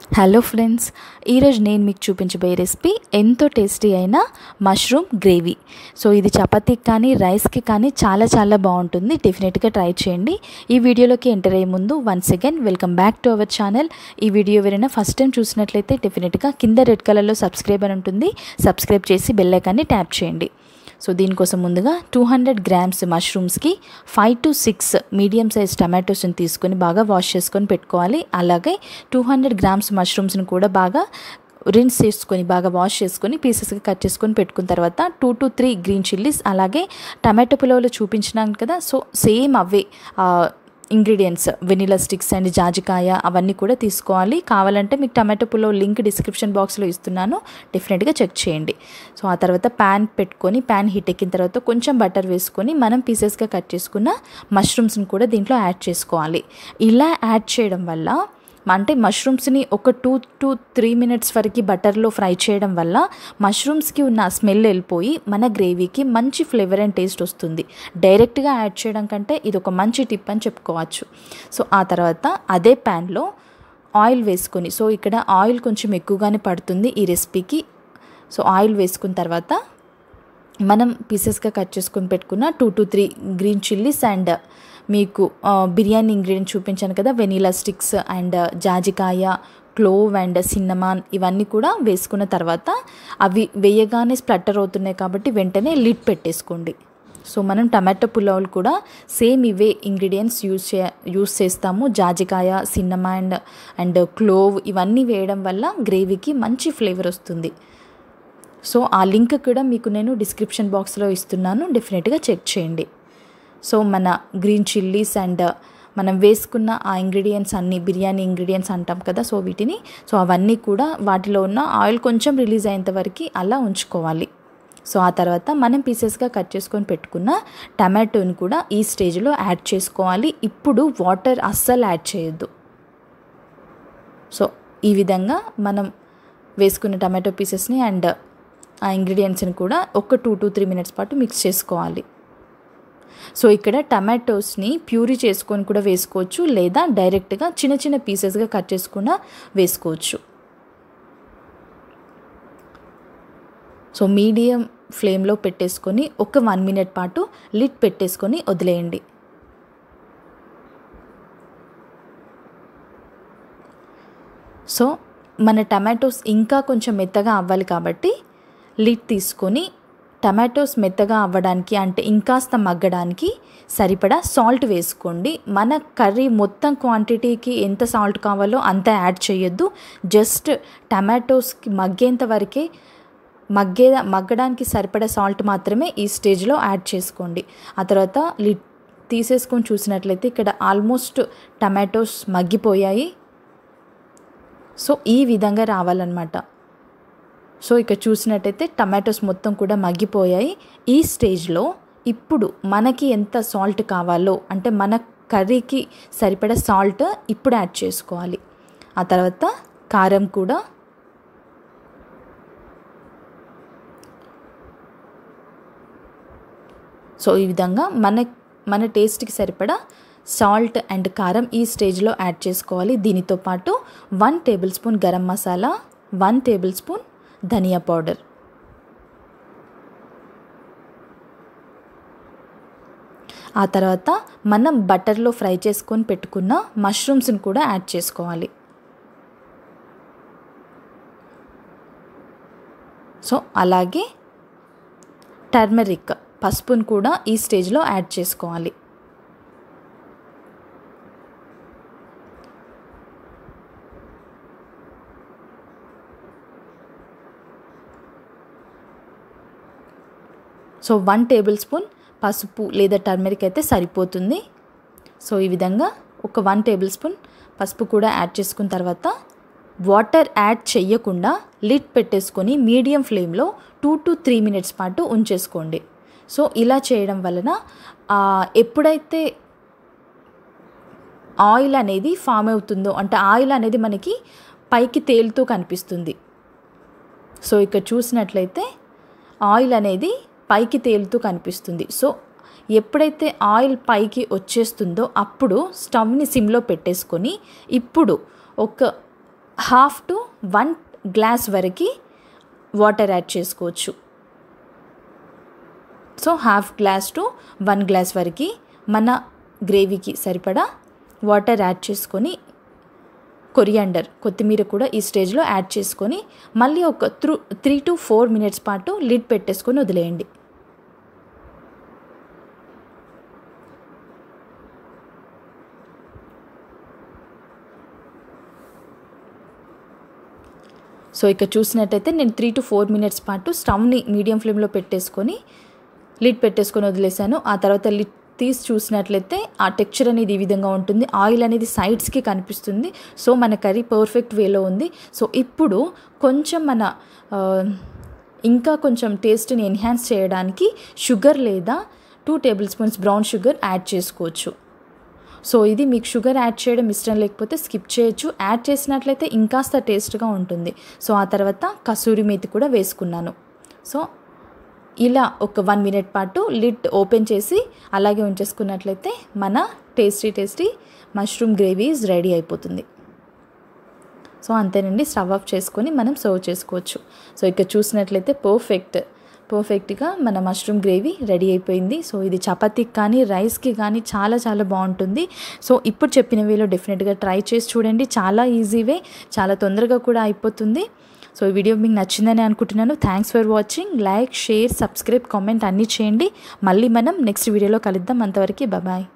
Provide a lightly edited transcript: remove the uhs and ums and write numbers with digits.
Hello friends, ఈరోజు నేను మీకు చూపించబోయే రెసిపీ ఎంతో టేస్టీ అయిన మష్రూమ్ గ్రేవీ. సో ఇది చపాతీకి కానీ రైస్కి కానీ చాలా బాగుంటుంది. డెఫినెట్గా ట్రై చేయండి. ఈ వీడియోలోకి ఎంటర్ అయ్యే ముందు once again welcome back to our channel. ఈ వీడియో ఎవరైనా ఫస్ట్ టైం చూసినట్లయితే డెఫినెట్గా కింద రెడ్ కలర్లో సబ్స్క్రైబ్ అని ఉంటుంది. సబ్స్క్రైబ్ చేసి బెల్ ఐకాన్ని ట్యాప్ చేయండి. సో దీనికోసం ముందుగా 200 గ్రామ్స్ మష్రూమ్స్కి 5 to 6 మీడియం సైజ్ టమాటోస్ని తీసుకొని బాగా వాష్ చేసుకొని పెట్టుకోవాలి. అలాగే 200 గ్రామ్స్ మష్రూమ్స్ని కూడా బాగా రిన్స్ చేసుకొని బాగా వాష్ చేసుకొని పీసెస్గా కట్ చేసుకొని పెట్టుకున్న తర్వాత 2 to 3 గ్రీన్ చిల్లీస్, అలాగే టమాటో పులావ్లో చూపించినాను కదా, సో సేమ్ అవే ఇంగ్రీడియంట్స్ వెనిలా స్టిక్స్ అండ్ జాజికాయ అవన్నీ కూడా తీసుకోవాలి. కావాలంటే మీకు టమాటో పులావ్ లింక్ డిస్క్రిప్షన్ బాక్స్లో ఇస్తున్నాను, డెఫినెట్గా చెక్ చేయండి. సో ఆ తర్వాత ప్యాన్ పెట్టుకొని ప్యాన్ హీట్ ఎక్కిన తర్వాత కొంచెం బటర్ వేసుకొని మనం పీసెస్గా కట్ చేసుకున్న మష్రూమ్స్ని కూడా దీంట్లో యాడ్ చేసుకోవాలి. ఇలా యాడ్ చేయడం వల్ల అంటే మష్రూమ్స్ని ఒక 2 to 3 minutes వరకు బటర్లో ఫ్రై చేయడం వల్ల మష్రూమ్స్కి ఉన్న స్మెల్ వెళ్ళిపోయి మన గ్రేవీకి మంచి ఫ్లేవర్ అండ్ టేస్ట్ వస్తుంది. డైరెక్ట్గా యాడ్ చేయడం కంటే ఇది ఒక మంచి టిప్ అని చెప్పుకోవచ్చు. సో ఆ తర్వాత అదే ప్యాన్లో ఆయిల్ వేసుకొని, సో ఇక్కడ ఆయిల్ కొంచెం ఎక్కువగానే పడుతుంది ఈ రెసిపీకి. సో ఆయిల్ వేసుకున్న తర్వాత మనం పీసెస్గా కట్ చేసుకొని పెట్టుకున్న 2 to 3 గ్రీన్ చిల్లీస్ అండ్ మీకు బిర్యానీ ఇంగ్రీడియంట్ చూపించాను కదా, వెనీలా స్టిక్స్ అండ్ జాజికాయ, క్లోవ్ అండ్ సిన్నమాన్ ఇవన్నీ కూడా వేసుకున్న తర్వాత అవి వేయగానే స్ప్లటర్ అవుతున్నాయి కాబట్టి వెంటనే లిడ్ పెట్టేసుకోండి. సో మనం టమాటో పులావ్లు కూడా సేమ్ ఇవే ఇంగ్రీడియంట్స్ యూస్ చేస్తాము. జాజికాయ, సిన్నమాన్ అండ్ క్లోవ్ ఇవన్నీ వేయడం వల్ల గ్రేవీకి మంచి ఫ్లేవర్ వస్తుంది. సో ఆ లింక్ కూడా మీకు నేను డిస్క్రిప్షన్ బాక్స్లో ఇస్తున్నాను, డెఫినెట్గా చెక్ చేయండి. సో మన గ్రీన్ చిల్లీస్ అండ్ మనం వేసుకున్న ఆ ఇంగ్రీడియంట్స్ అన్నీ బిర్యానీ ఇంగ్రీడియంట్స్ అంటాం కదా, సో వీటిని అవన్నీ కూడా వాటిలో ఉన్న ఆయిల్ కొంచెం రిలీజ్ అయ్యేంత వరకు అలా ఉంచుకోవాలి. సో ఆ తర్వాత మనం పీసెస్గా కట్ చేసుకొని పెట్టుకున్న టమాటోని కూడా ఈ స్టేజ్లో యాడ్ చేసుకోవాలి. ఇప్పుడు వాటర్ అస్సలు యాడ్ చేయొద్దు. సో ఈ విధంగా మనం వేసుకున్న టమాటో పీసెస్ని అండ్ ఆ ఇంగ్రీడియంట్స్ని కూడా ఒక 2 to 3 minutes పాటు మిక్స్ చేసుకోవాలి. సో ఇక్కడ టమాటోస్ని ప్యూరీ చేసుకొని కూడా వేసుకోవచ్చు, లేదా డైరెక్ట్గా చిన్న పీసెస్గా కట్ చేసుకున్నా వేసుకోవచ్చు. సో మీడియం ఫ్లేమ్లో పెట్టేసుకొని ఒక 1 minute పాటు లిడ్ పెట్టేసుకొని వదిలేయండి. సో మన టమాటోస్ ఇంకా కొంచెం మెత్తగా అవ్వాలి కాబట్టి లిడ్ తీసుకొని టమాటోస్ మెత్తగా అవ్వడానికి అంటే ఇంకాస్త మగ్గడానికి సరిపడా సాల్ట్ వేసుకోండి. మన కర్రీ మొత్తం క్వాంటిటీకి ఎంత సాల్ట్ కావాలో అంత యాడ్ చేయొద్దు. జస్ట్ టమాటోస్కి మగ్గేంత వరకే మగ్గడానికి సరిపడా సాల్ట్ మాత్రమే ఈ స్టేజ్లో యాడ్ చేసుకోండి. ఆ తర్వాత లిడ్ తీసేసుకొని చూసినట్లయితే ఇక్కడ ఆల్మోస్ట్ టమాటోస్ మగ్గిపోయాయి. సో ఈ విధంగా రావాలన్నమాట. సో ఇక్కడ చూసినట్టయితే టమాటోస్ మొత్తం కూడా మగ్గిపోయాయి. ఈ స్టేజ్లో ఇప్పుడు మనకి ఎంత సాల్ట్ కావాలో అంటే మన కర్రీకి సరిపడా సాల్ట్ ఇప్పుడు యాడ్ చేసుకోవాలి. ఆ తర్వాత కారం కూడా, సో ఈ విధంగా మన టేస్ట్కి సరిపడా సాల్ట్ అండ్ కారం ఈ స్టేజ్లో యాడ్ చేసుకోవాలి. దీనితో పాటు 1 tablespoon గరం మసాలా, 1 tablespoon ధనియా పౌడర్. ఆ తర్వాత మనం బటర్లో ఫ్రై చేసుకొని పెట్టుకున్న మష్రూమ్స్ని కూడా యాడ్ చేసుకోవాలి. సో అలాగే టర్మరిక్ పసుపును కూడా ఈ స్టేజ్లో యాడ్ చేసుకోవాలి. సో 1 tablespoon పసుపు లేదా టర్మరిక్ అయితే సరిపోతుంది. సో ఈ విధంగా ఒక 1 tablespoon పసుపు కూడా యాడ్ చేసుకున్న తర్వాత వాటర్ యాడ్ చేయకుండా లిడ్ పెట్టేసుకొని మీడియం ఫ్లేమ్లో 2 to 3 minutes పాటు ఉంచేసుకోండి. సో ఇలా చేయడం వలన ఎప్పుడైతే ఆయిల్ అనేది ఫామ్ అవుతుందో అంటే ఆయిల్ అనేది మనకి పైకి తేలుతూ కనిపిస్తుంది. సో ఇక్కడ చూసినట్లయితే ఆయిల్ అనేది పైకి తేలుతూ కనిపిస్తుంది. సో ఎప్పుడైతే ఆయిల్ పైకి వచ్చేస్తుందో అప్పుడు స్టవ్ని సిమ్లో పెట్టేసుకొని ఇప్పుడు ఒక 1/2 to 1 గ్లాస్ వరకు వాటర్ యాడ్ చేసుకోవచ్చు. సో 1/2 గ్లాస్ టు 1 గ్లాస్ వరకు మన గ్రేవీకి సరిపడా వాటర్ యాడ్ చేసుకొని కొరియాండర్ కొత్తిమీర కూడా ఈ స్టేజ్లో యాడ్ చేసుకొని మళ్ళీ ఒక 3 to 4 మినిట్స్ పాటు లిడ్ పెట్టేసుకొని వదిలేయండి. సో ఇక్కడ చూసినట్టయితే నేను 3 to 4 మినిట్స్ పాటు స్టవ్ని మీడియం ఫ్లేమ్లో పెట్టేసుకొని లిడ్ పెట్టేసుకొని వదిలేసాను. ఆ తర్వాత లిడ్ తీసి చూసినట్లయితే ఆ టెక్స్చర్ అనేది ఈ విధంగా ఉంటుంది. ఆయిల్ అనేది సైడ్స్కి కనిపిస్తుంది. సో మన కర్రీ పర్ఫెక్ట్ వేలో ఉంది. సో ఇప్పుడు కొంచెం ఇంకా కొంచెం టేస్ట్ని ఎన్హాన్స్ చేయడానికి షుగర్ లేదా 2 tablespoons brown sugar add చేసుకోవచ్చు. సో ఇది మీకు షుగర్ యాడ్ చేయడం ఇష్టం లేకపోతే స్కిప్ చేయొచ్చు. యాడ్ చేసినట్లయితే ఇంకాస్త టేస్ట్గా ఉంటుంది. సో ఆ తర్వాత కసూరి మేతి కూడా వేసుకున్నాను. సో ఇలా ఒక 1 మినిట్ పాటు లిడ్ ఓపెన్ చేసి అలాగే ఉంచేసుకున్నట్లయితే మన tasty mushroom gravy is ready అయిపోతుంది. సో అంతేనండి, స్టవ్ ఆఫ్ చేసుకొని మనం సర్వ్ చేసుకోవచ్చు. సో ఇక్కడ చూసినట్లయితే పర్ఫెక్ట్గా మన మష్రూమ్ గ్రేవీ రెడీ అయిపోయింది. సో ఇది చపాతీకి కానీ రైస్కి కానీ చాలా చాలా బాగుంటుంది. సో ఇప్పుడు చెప్పిన వేలో డెఫినెట్గా ట్రై చేసి చూడండి. చాలా ఈజీ వే, చాలా తొందరగా కూడా అయిపోతుంది. సో ఈ వీడియో మీకు నచ్చిందని అనుకుంటున్నాను. Thanks for watching. Like, share, subscribe, comment అన్నీ చేయండి. మళ్ళీ మనం నెక్స్ట్ వీడియోలో కలుద్దాం. అంతవరకు బాయ్.